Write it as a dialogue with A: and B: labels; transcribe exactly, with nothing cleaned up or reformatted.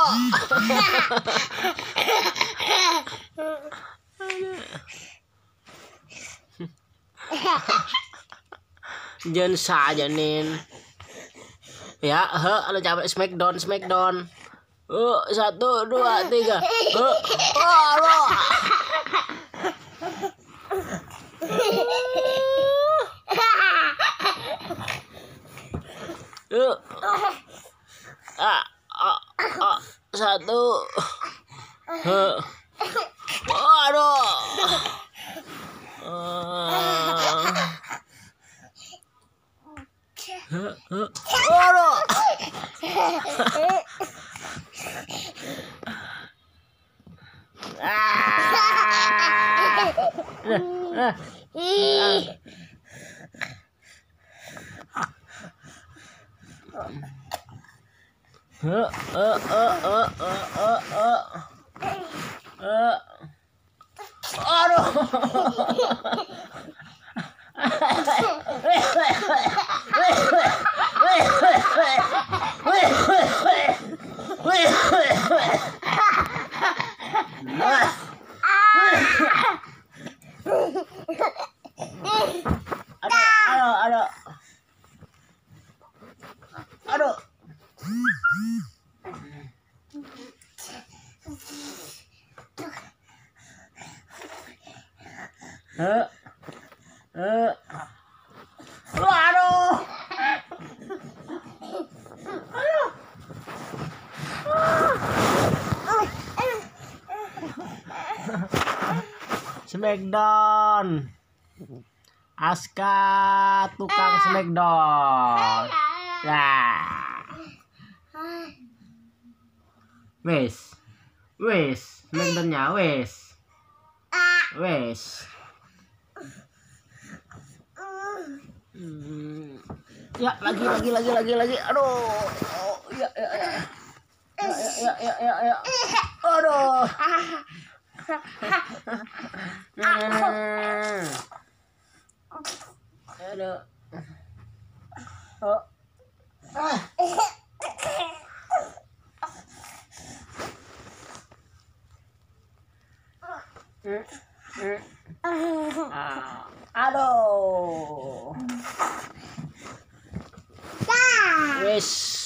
A: Jangan saja nin. Ya, he, ada capek smackdown, smackdown. Uh, satu, dua, tiga. Uh, oh, uh. Ah, ah, ah, satu. Uh. Aduh. Uh. Aduh. Aduh, aduh, aduh. Eh, eh, aduh, aduh, Smackdown. Aska tukang smackdown. Nah. Wes. Wes, smackdownnya wes. Wes. Hmm. Ya, lagi lagi lagi lagi lagi. Aduh. Oh, ya ya ya. Ya ya ya ya ya. Aduh. Hmm. Aduh. Oh. Ah. Hmm. Hmm. Ah. Aduh. Wes.